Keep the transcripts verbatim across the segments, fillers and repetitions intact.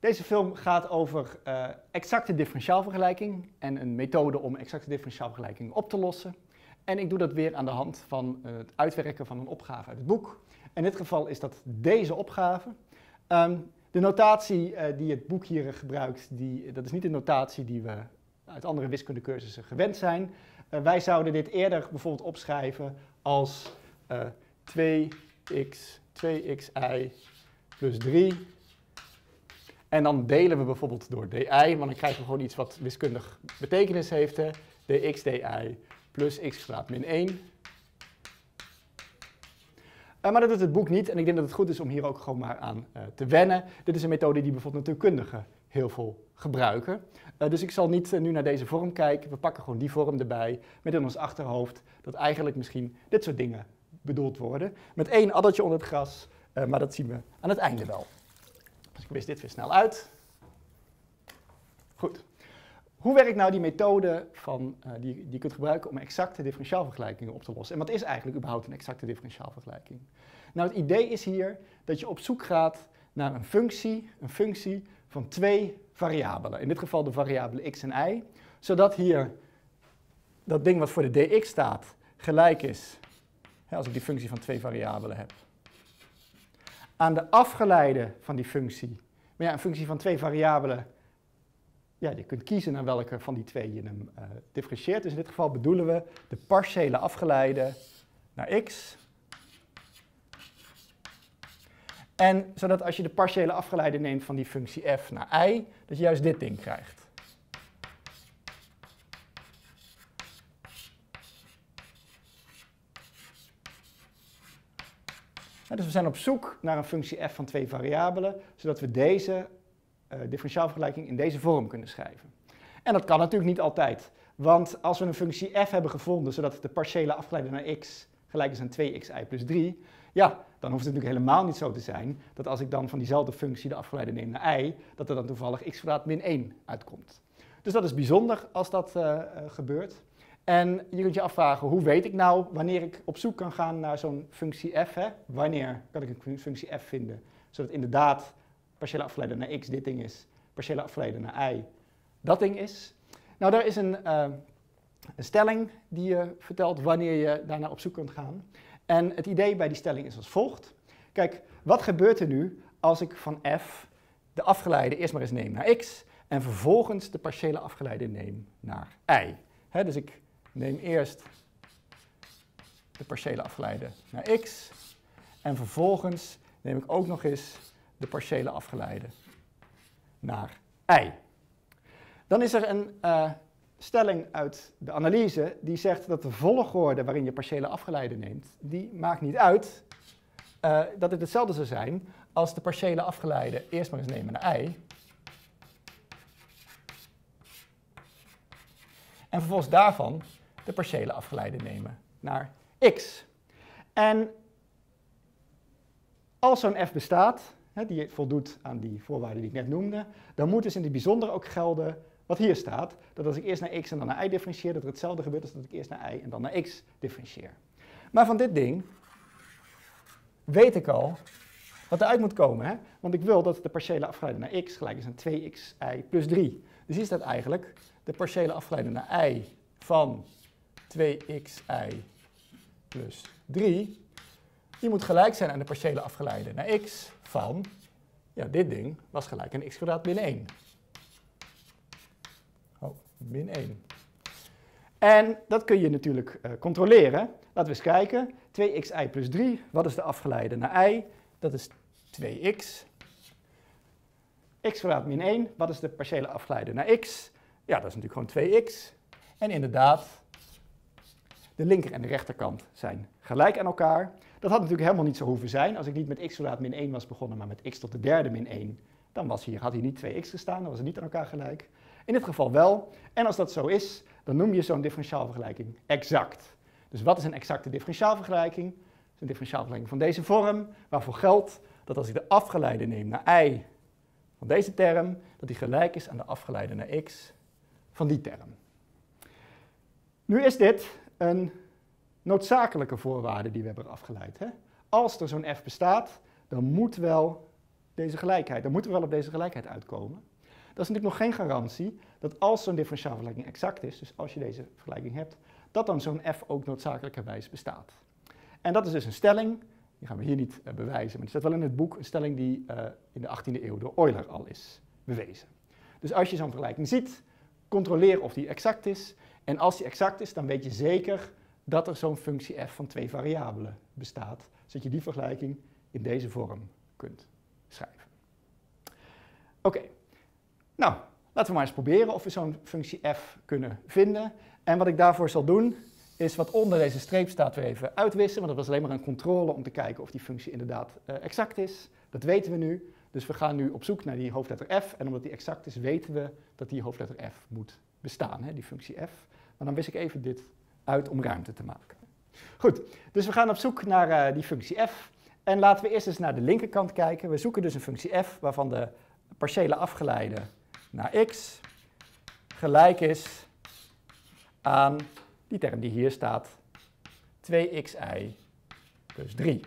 Deze film gaat over uh, exacte differentiaalvergelijking en een methode om exacte differentiaalvergelijking op te lossen. En ik doe dat weer aan de hand van uh, het uitwerken van een opgave uit het boek. In dit geval is dat deze opgave. Um, de notatie uh, die het boek hier gebruikt, die, dat is niet de notatie die we uit andere wiskundecursussen gewend zijn. Uh, wij zouden dit eerder bijvoorbeeld opschrijven als uh, twee x, twee x i plus drie. En dan delen we bijvoorbeeld door di, want dan krijgen we gewoon iets wat wiskundig betekenis heeft. Hè? dx di plus x kwadraat min één. Uh, maar dat doet het boek niet en ik denk dat het goed is om hier ook gewoon maar aan uh, te wennen. Dit is een methode die bijvoorbeeld natuurkundigen heel veel gebruiken. Uh, dus ik zal niet uh, nu naar deze vorm kijken, we pakken gewoon die vorm erbij met in ons achterhoofd dat eigenlijk misschien dit soort dingen bedoeld worden. Met één addertje onder het gras, uh, maar dat zien we aan het einde wel. Dus ik wist dit weer snel uit. Goed. Hoe werkt nou die methode van, uh, die, die je kunt gebruiken om exacte differentiaalvergelijkingen op te lossen? En wat is eigenlijk überhaupt een exacte differentiaalvergelijking? Nou, het idee is hier dat je op zoek gaat naar een functie, een functie van twee variabelen. In dit geval de variabelen x en y, zodat hier dat ding wat voor de dx staat gelijk is, hè, als ik die functie van twee variabelen heb, aan de afgeleide van die functie. Maar ja, een functie van twee variabelen, ja, je kunt kiezen naar welke van die twee je hem uh, differentieert. Dus in dit geval bedoelen we de partiële afgeleide naar x. En zodat als je de partiële afgeleide neemt van die functie f naar y, dat je juist dit ding krijgt. Dus we zijn op zoek naar een functie f van twee variabelen, zodat we deze uh, differentiaalvergelijking in deze vorm kunnen schrijven. En dat kan natuurlijk niet altijd, want als we een functie f hebben gevonden, zodat de partiële afgeleide naar x gelijk is aan twee x i plus drie, ja, dan hoeft het natuurlijk helemaal niet zo te zijn dat als ik dan van diezelfde functie de afgeleide neem naar y, dat er dan toevallig x kwadraat min één uitkomt. Dus dat is bijzonder als dat uh, uh, gebeurt. En je kunt je afvragen, hoe weet ik nou wanneer ik op zoek kan gaan naar zo'n functie f? Hè? Wanneer kan ik een functie f vinden, zodat inderdaad partiële afgeleide naar x dit ding is, partiële afgeleide naar y dat ding is? Nou, daar is een, uh, een stelling die je vertelt wanneer je daarnaar op zoek kunt gaan. En het idee bij die stelling is als volgt. Kijk, wat gebeurt er nu als ik van f de afgeleide eerst maar eens neem naar x en vervolgens de partiële afgeleide neem naar y? Hè, dus ik neem eerst de partiële afgeleide naar x en vervolgens neem ik ook nog eens de partiële afgeleide naar y. Dan is er een uh, stelling uit de analyse die zegt dat de volgorde waarin je partiële afgeleide neemt, die maakt niet uit uh, dat het hetzelfde zou zijn als de partiële afgeleide eerst maar eens nemen naar y. En vervolgens daarvan de partiële afgeleide nemen naar x. En als zo'n f bestaat, hè, die voldoet aan die voorwaarden die ik net noemde, dan moet dus in het bijzonder ook gelden wat hier staat. Dat als ik eerst naar x en dan naar y differentieer, dat er hetzelfde gebeurt als dat ik eerst naar y en dan naar x differentieer. Maar van dit ding weet ik al wat eruit moet komen. Hè? Want ik wil dat de partiële afgeleide naar x gelijk is aan twee x i plus drie. Dus hier staat eigenlijk de partiële afgeleide naar y van twee x i plus drie, die moet gelijk zijn aan de partiële afgeleide naar x van, ja, dit ding was gelijk aan x kwadraat min één. Oh, min één. En dat kun je natuurlijk uh, controleren. Laten we eens kijken. twee x i plus drie, wat is de afgeleide naar y? Dat is twee x. x kwadraat min één, wat is de partiële afgeleide naar x? Ja, dat is natuurlijk gewoon twee x. En inderdaad, de linker en de rechterkant zijn gelijk aan elkaar. Dat had natuurlijk helemaal niet zo hoeven zijn. Als ik niet met x kwadraat min één was begonnen, maar met x tot de derde min één, dan was hier, had hier niet twee x gestaan, dan was het niet aan elkaar gelijk. In dit geval wel. En als dat zo is, dan noem je zo'n differentiaalvergelijking exact. Dus wat is een exacte differentiaalvergelijking? Het is een differentiaalvergelijking van deze vorm, waarvoor geldt dat als ik de afgeleide neem naar y van deze term, dat die gelijk is aan de afgeleide naar x van die term. Nu is dit een noodzakelijke voorwaarde die we hebben afgeleid. Hè? Als er zo'n f bestaat, dan moet wel deze gelijkheid. Dan moeten we wel op deze gelijkheid uitkomen. Dat is natuurlijk nog geen garantie dat als zo'n differentiaalvergelijking exact is, dus als je deze vergelijking hebt, dat dan zo'n f ook noodzakelijkerwijs bestaat. En dat is dus een stelling, die gaan we hier niet uh, bewijzen, maar die staat wel in het boek, een stelling die uh, in de achttiende eeuw door Euler al is bewezen. Dus als je zo'n vergelijking ziet, controleer of die exact is. En als die exact is, dan weet je zeker dat er zo'n functie f van twee variabelen bestaat, zodat je die vergelijking in deze vorm kunt schrijven. Oké, okay. Nou, laten we maar eens proberen of we zo'n functie f kunnen vinden. En wat ik daarvoor zal doen, is wat onder deze streep staat weer even uitwissen, want dat was alleen maar een controle om te kijken of die functie inderdaad uh, exact is. Dat weten we nu, dus we gaan nu op zoek naar die hoofdletter f. En omdat die exact is, weten we dat die hoofdletter f moet bestaan, hè, die functie f. Maar dan wist ik even dit uit om ruimte te maken. Goed, dus we gaan op zoek naar uh, die functie f. En laten we eerst eens naar de linkerkant kijken. We zoeken dus een functie f waarvan de partiële afgeleide naar x gelijk is aan die term die hier staat, twee xi plus drie.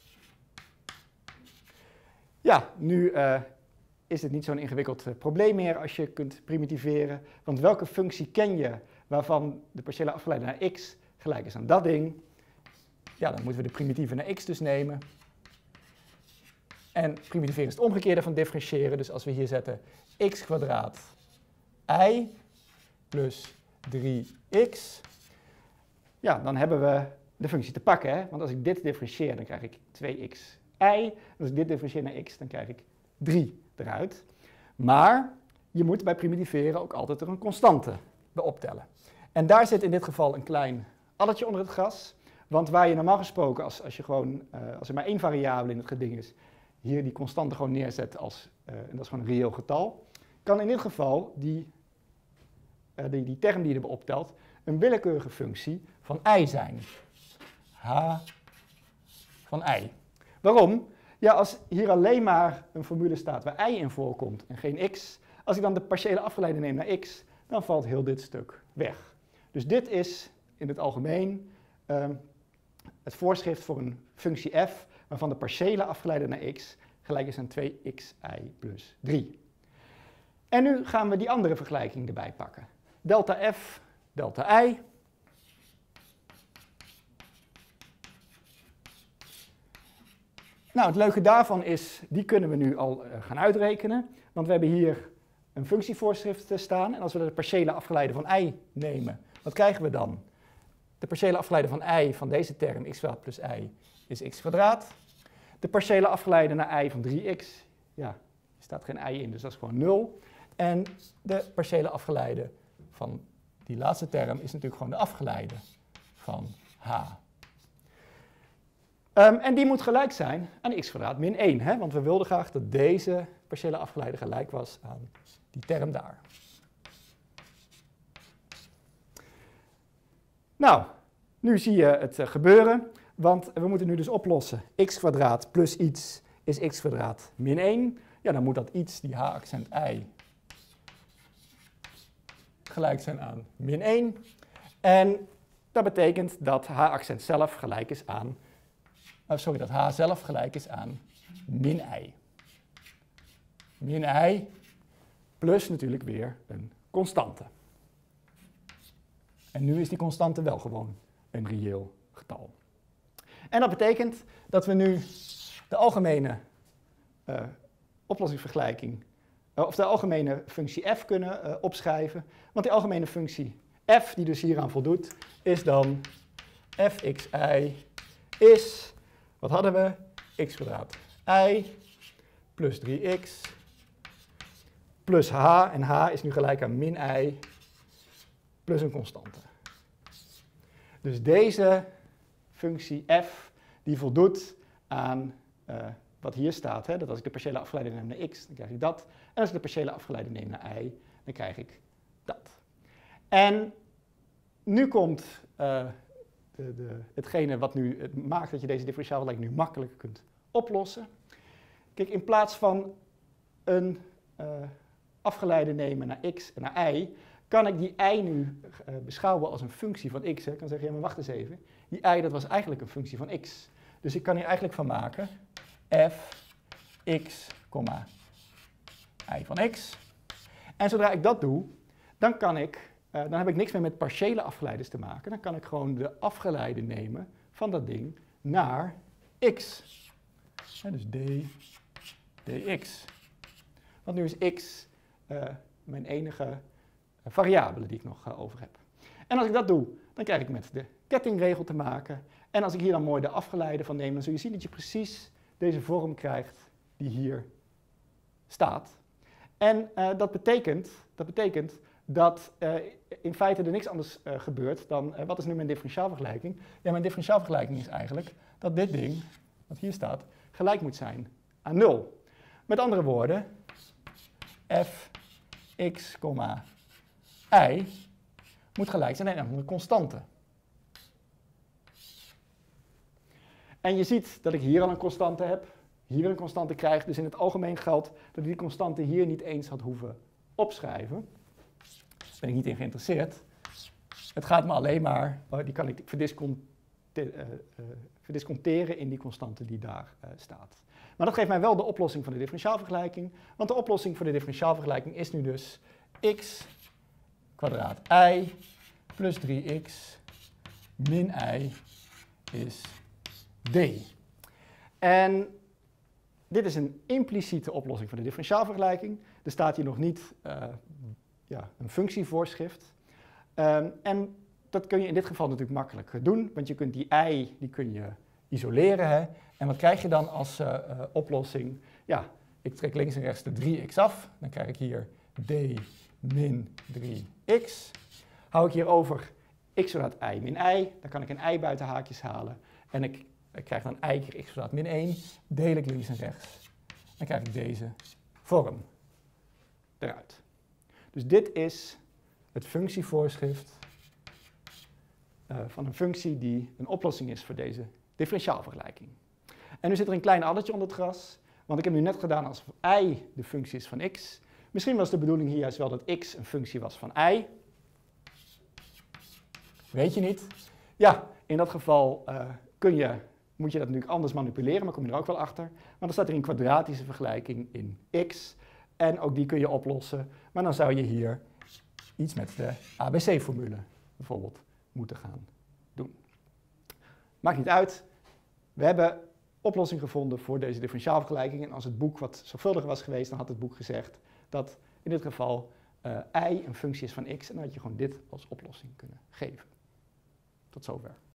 Ja, nu uh, is het niet zo'n ingewikkeld uh, probleem meer als je kunt primitiveren. Want welke functie ken je waarvan de partiële afgeleide naar x gelijk is aan dat ding? Ja, dan moeten we de primitieve naar x dus nemen. En primitiveren is het omgekeerde van differentiëren. Dus als we hier zetten x kwadraat i plus drie x, ja, dan hebben we de functie te pakken. Hè? Want als ik dit differentieer, dan krijg ik twee xi. En als ik dit differentieer naar x, dan krijg ik drie eruit. Maar je moet bij primitiveren ook altijd er een constante bij optellen. En daar zit in dit geval een klein addertje onder het gras. Want waar je normaal gesproken, als, als, je gewoon, uh, als er maar één variabele in het geding is, hier die constante gewoon neerzet als, uh, en dat is gewoon een reëel getal, kan in dit geval die, uh, die, die term die je erbij optelt een willekeurige functie van i zijn. H van i. Waarom? Ja, als hier alleen maar een formule staat waar i in voorkomt en geen x, als ik dan de partiële afgeleide neem naar x, dan valt heel dit stuk weg. Dus dit is in het algemeen uh, het voorschrift voor een functie f waarvan de partiële afgeleide naar x gelijk is aan twee xi plus drie. En nu gaan we die andere vergelijking erbij pakken. Delta f, delta i. Nou, het leuke daarvan is, die kunnen we nu al uh, gaan uitrekenen. Want we hebben hier een functievoorschrift staan. En als we de partiële afgeleide van i nemen, wat krijgen we dan? De partiële afgeleide van i van deze term, x kwadraat plus i, is x kwadraat. De partiële afgeleide naar i van drie x, ja, er staat geen i in, dus dat is gewoon nul. En de partiële afgeleide van die laatste term is natuurlijk gewoon de afgeleide van h. Um, en die moet gelijk zijn aan x kwadraat min één, hè? Want we wilden graag dat deze partiële afgeleide gelijk was aan die term daar. Nou, nu zie je het uh, gebeuren, want we moeten nu dus oplossen. X kwadraat plus iets is x kwadraat min één. Ja, dan moet dat iets, die h-accent i, gelijk zijn aan min één. En dat betekent dat h-accent zelf gelijk is aan, oh sorry, dat h zelf gelijk is aan min i. Min i plus natuurlijk weer een constante. En nu is die constante wel gewoon een reëel getal. En dat betekent dat we nu de algemene uh, oplossingsvergelijking, uh, of de algemene functie f kunnen uh, opschrijven. Want die algemene functie f, die dus hieraan voldoet, is dan fxi is, wat hadden we? X kwadraat i plus drie x plus h. En h is nu gelijk aan min i plus een constante. Dus deze functie f, die voldoet aan uh, wat hier staat. Hè? Dat als ik de partiële afgeleide neem naar x, dan krijg ik dat. En als ik de partiële afgeleide neem naar i, dan krijg ik dat. En nu komt uh, de, de, hetgene wat nu het maakt dat je deze differentiaalvergelijking nu makkelijk kunt oplossen. Kijk, in plaats van een uh, afgeleide nemen naar x en naar y, kan ik die i nu uh, beschouwen als een functie van x. Hè. Ik kan zeggen, ja, maar wacht eens even. Die i, dat was eigenlijk een functie van x. Dus ik kan hier eigenlijk van maken f x, y van x. En zodra ik dat doe, dan, kan ik, uh, dan heb ik niks meer met partiële afgeleiders te maken. Dan kan ik gewoon de afgeleide nemen van dat ding naar x. Ja, dus d, dx. Want nu is x uh, mijn enige variabele die ik nog uh, over heb. En als ik dat doe, dan krijg ik met de kettingregel te maken. En als ik hier dan mooi de afgeleide van neem, dan zul je zien dat je precies deze vorm krijgt die hier staat. En uh, dat, betekent, dat betekent dat uh, in feite er niks anders uh, gebeurt dan, uh, wat is nu mijn differentiaalvergelijking? Ja, mijn differentiaalvergelijking is eigenlijk dat dit ding, wat hier staat, gelijk moet zijn aan nul. Met andere woorden, f x, y moet gelijk zijn aan een andere constante. En je ziet dat ik hier al een constante heb, hier een constante krijg, dus in het algemeen geldt dat ik die constante hier niet eens had hoeven opschrijven. Daar ben ik niet in geïnteresseerd. Het gaat me alleen maar, oh, die kan ik verdisconte, uh, uh, verdisconteren in die constante die daar uh, staat. Maar dat geeft mij wel de oplossing van de differentiaalvergelijking, want de oplossing voor de differentiaalvergelijking is nu dus x kwadraat y plus drie x min y is d. En dit is een impliciete oplossing van de differentiaalvergelijking. Er staat hier nog niet uh, ja, een functievoorschrift. Um, en dat kun je in dit geval natuurlijk makkelijk doen, want je kunt die y die kun je isoleren. Hè? En wat krijg je dan als uh, uh, oplossing? Ja, ik trek links en rechts de drie x af. Dan krijg ik hier d min drie x. Hou ik hier over x kwadraat y min y, dan kan ik een y buiten haakjes halen. En ik, ik krijg dan y keer x kwadraat min één, deel ik links en rechts. Dan krijg ik deze vorm eruit. Dus dit is het functievoorschrift uh, van een functie die een oplossing is voor deze differentiaalvergelijking. En nu zit er een klein addertje onder het gras, want ik heb nu net gedaan alsof y de functie is van x. Misschien was de bedoeling hier juist wel dat x een functie was van y. Weet je niet? Ja, in dat geval uh, kun je, moet je dat natuurlijk anders manipuleren, maar kom je er ook wel achter. Want dan staat er een kwadratische vergelijking in x. En ook die kun je oplossen. Maar dan zou je hier iets met de A B C-formule bijvoorbeeld moeten gaan doen. Maakt niet uit. We hebben oplossing gevonden voor deze differentiaalvergelijking. En als het boek wat zorgvuldiger was geweest, dan had het boek gezegd dat in dit geval uh, y een functie is van x. En dan had je gewoon dit als oplossing kunnen geven. Tot zover.